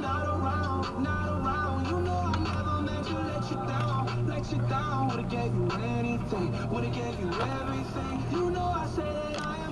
not around, not around. You know I never meant to let you down. Would've gave you anything, would've gave you everything. You know I said that I